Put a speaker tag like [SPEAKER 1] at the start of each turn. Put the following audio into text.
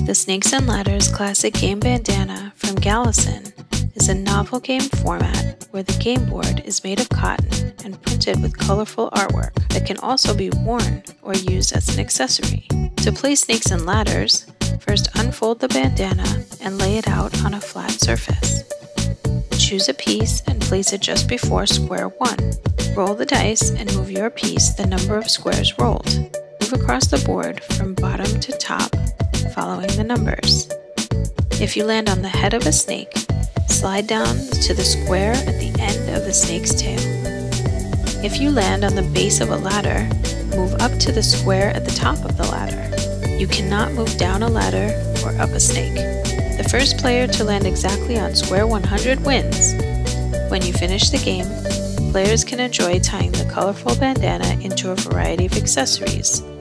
[SPEAKER 1] The Snakes and Ladders classic game Bandana from Galison is a novel game format where the game board is made of cotton and printed with colorful artwork that can also be worn or used as an accessory. To play Snakes and Ladders, first unfold the bandana and lay it out on a flat surface. Choose a piece and place it just before square 1. Roll the dice and move your piece the number of squares rolled. Move across the board from bottom to top, following the numbers. If you land on the head of a snake, slide down to the square at the end of the snake's tail. If you land on the base of a ladder, move up to the square at the top of the ladder. You cannot move down a ladder or up a snake. The first player to land exactly on square 100 wins. When you finish the game, players can enjoy tying the colorful bandana into a variety of accessories.